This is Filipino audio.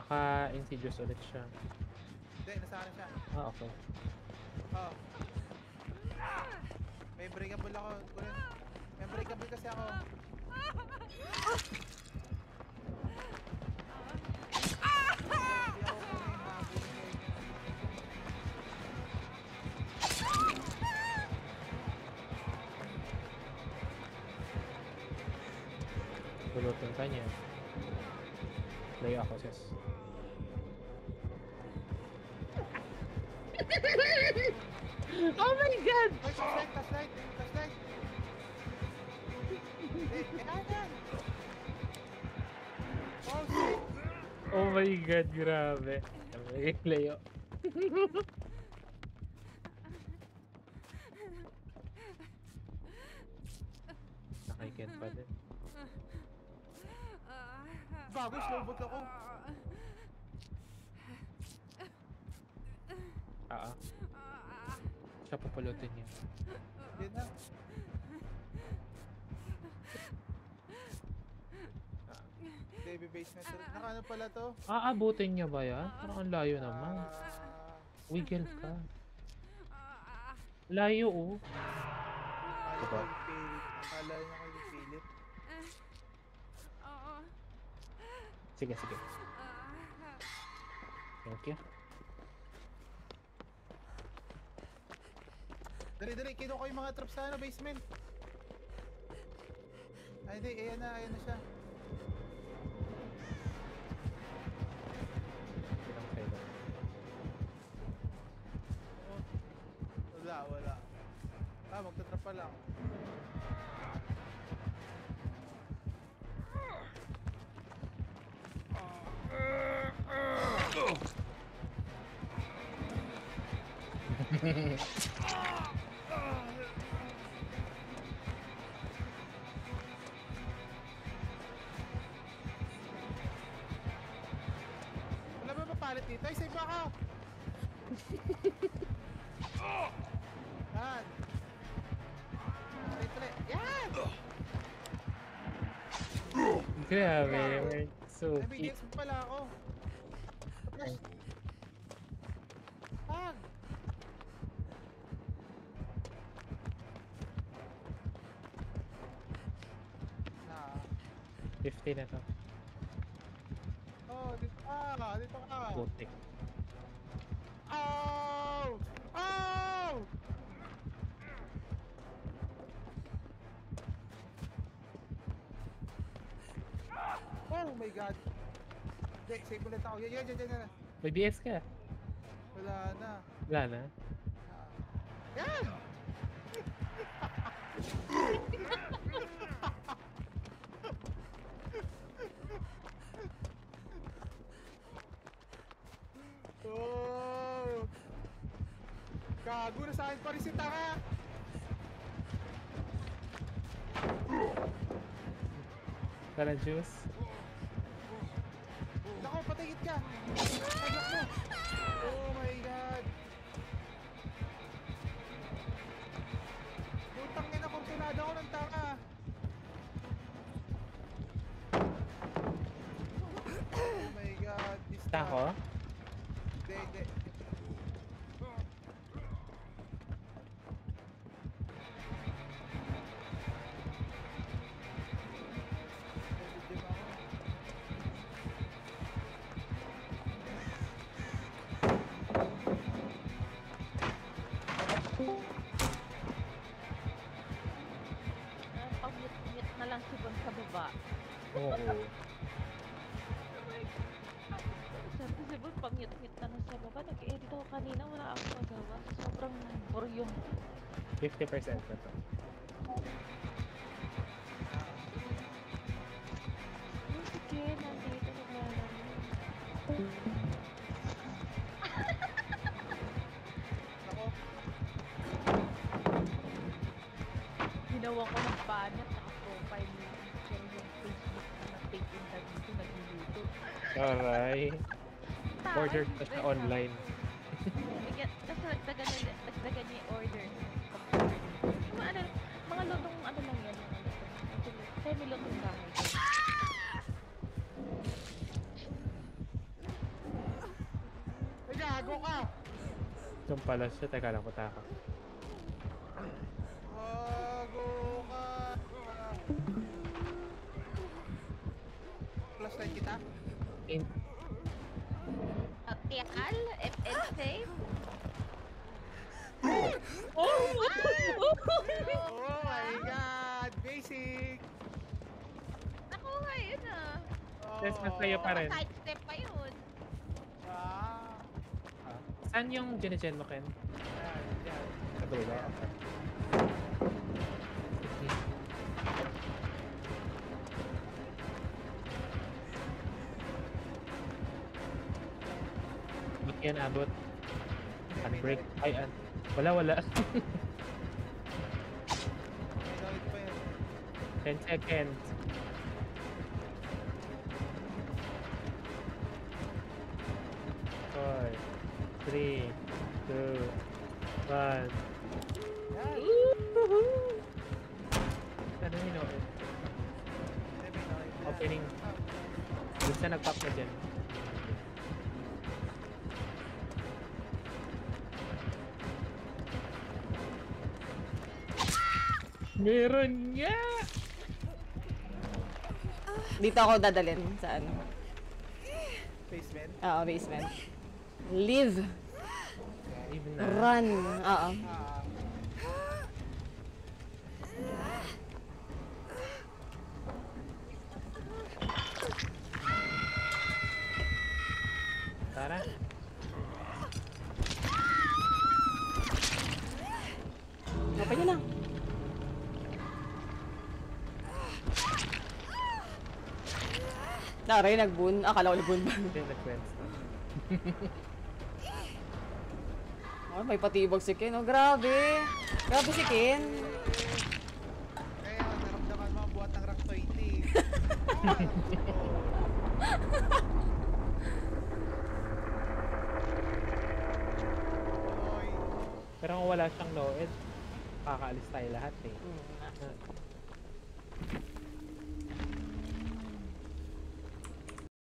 Naka-insidious ulit siya. Hindi, nasa akin siya. Ah, okay. Oh. May breakable ako. Kunin. May breakable kasi ako. Hindi ako kunin. Mahabulin kayo niya. Bulutin ka niya. Play ako, sis. Oh my god! Uy, flashlight! Flashlight! Ayan! Oh shit! Oh my god, grabe. Layo. Nakaiken pa din. Bago, slowbot ako. Siya papulutin niya. Yan na. Baby basement. Naka ano pala to? Aabutin niya ba yan? Parang ang layo naman. Wiggle ka. Layo oh. Akala niya kay Philip. Sige, sige. Thank you. Dali, kinuha ko yung mga traps sa basement. Ay, hindi, ayan na siya. Wala. Magtatrap pa lang. Wala ba mapalit dito? Ay, save ako! Yan! Tuloy. Yan! Grabe, we're so May BDX pala ako. Pag! 50 na to. Oh, dito ka! Putik. Ow! Ow! Oh my god! Hindi, save ulit ako. Yan. May BS ka? Wala na. Wala na? Yan! Oh! Gago na sa akin pa rin si Tara! Tara, juice. Nako, patigit ka! Tagak mo! Oh my god! Putang ina, kurtunada ko ng Tara! Oh my god! Tako? Hindi. Pag-mute na lang si Bon sa baba. Oo. Sabi si Bon, pag-mute na lang sa baba. Nag-edit ako kanina, wala akong magawa. Sobrang boryong. 50% na to. Sige, nandito naglalaro. Nako, Ginawa ko ng banat, naka-profile mo. Pero yung Facebook na nag-take in na dito, nagluluto. Aray. Order pa siya online. Tapos nagdagan niya yung order. Mga lutong ano lang yan. Semi-lutong bahay. gago ka! Yung pala siya. Teka lang, puta ako. Gago ka! Plus 9 kita? In Tial? FL safe? Oh my god! Basic! Nakuha yun ah. Yes, mas kayo pa rin. Side step pa yun. Ah! Saan yung gine-gen mo, Ken? Yan, yan. Sa dulo. Okay. Ba't yan abot? Unbreak. Ay, wala, wala. May gawin pa yan. 10 seconds. Four, 3, 2, 1. Yan! Ano yun? Hindi, may gawin pa. Opening. Basta nag-pop na dyan. Meron nga! Dito ako dadalhin sa ano. Basement. Oo, basement. Live. Even na. Run. Oo. Ah, Tara. Apa niya na? Naray, nag-boon. Akala ko nag-boon ba? Hindi, nag-friends na. Oh, may patibag si Ken. Oh, grabe. Grabe si Ken. kaya naramdaman mo ang buhat ng rank 20. Oy. Pero kung wala siyang no-ed, kakaalis tayo lahat eh. Hmm.